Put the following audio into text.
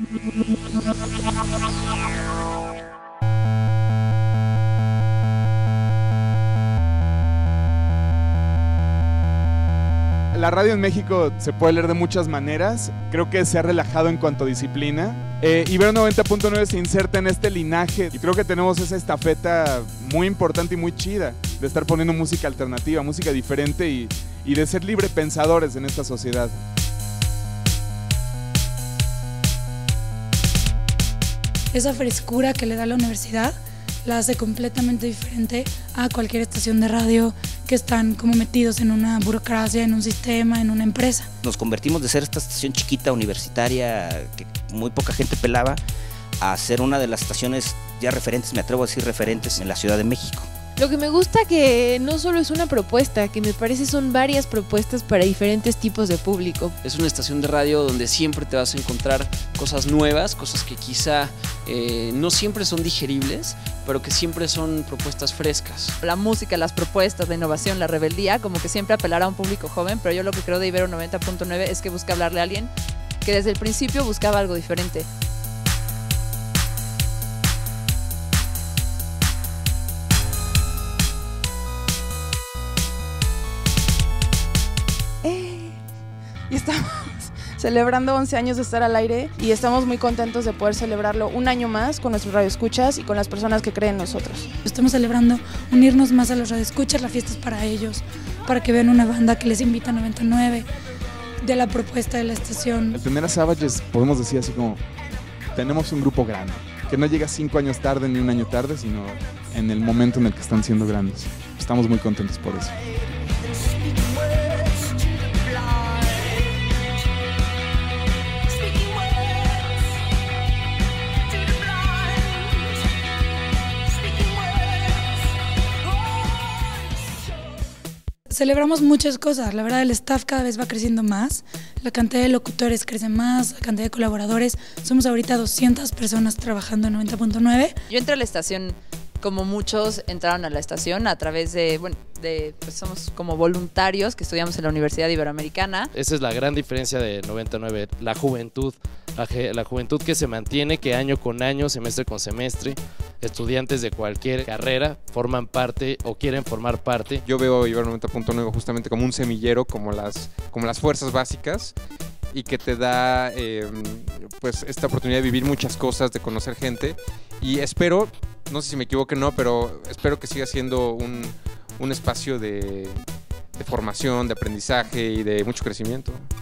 La radio en México se puede leer de muchas maneras. Creo que se ha relajado en cuanto a disciplina. Ibero 90.9 se inserta en este linaje y creo que tenemos esa estafeta muy importante y muy chida de estar poniendo música alternativa, música diferente y de ser libre pensadores en esta sociedad. Esa frescura que le da la universidad la hace completamente diferente a cualquier estación de radio que están como metidos en una burocracia, en un sistema, en una empresa. Nos convertimos de ser esta estación chiquita universitaria que muy poca gente pelaba a ser una de las estaciones ya referentes, me atrevo a decir referentes en la Ciudad de México. Lo que me gusta que no solo es una propuesta, que me parece son varias propuestas para diferentes tipos de público. Es una estación de radio donde siempre te vas a encontrar cosas nuevas, cosas que quizá no siempre son digeribles, pero que siempre son propuestas frescas. La música, las propuestas, la innovación, la rebeldía, como que siempre apelar a un público joven, pero yo lo que creo de Ibero 90.9 es que busca hablarle a alguien que desde el principio buscaba algo diferente. Y estamos celebrando 11 años de estar al aire y estamos muy contentos de poder celebrarlo un año más con nuestros radioescuchas y con las personas que creen en nosotros. Estamos celebrando unirnos más a los radioescuchas, la fiesta es para ellos, para que vean una banda que les invita a 99, de la propuesta de la estación. El tener a Savages, podemos decir así como, tenemos un grupo grande, que no llega 5 años tarde ni un año tarde, sino en el momento en el que están siendo grandes. Estamos muy contentos por eso. Celebramos muchas cosas, la verdad el staff cada vez va creciendo más, la cantidad de locutores crece más, la cantidad de colaboradores, somos ahorita 200 personas trabajando en 90.9. Yo entré a la estación como muchos entraron a la estación a través de, bueno, pues somos como voluntarios que estudiamos en la Universidad Iberoamericana. Esa es la gran diferencia de 99, la juventud que se mantiene, que año con año, semestre con semestre, estudiantes de cualquier carrera forman parte o quieren formar parte. Yo veo Ibero 90.9 justamente como un semillero, como las fuerzas básicas, y que te da pues esta oportunidad de vivir muchas cosas, de conocer gente, y espero, no sé si me equivoco o no, pero espero que siga siendo un espacio de formación, de aprendizaje y de mucho crecimiento.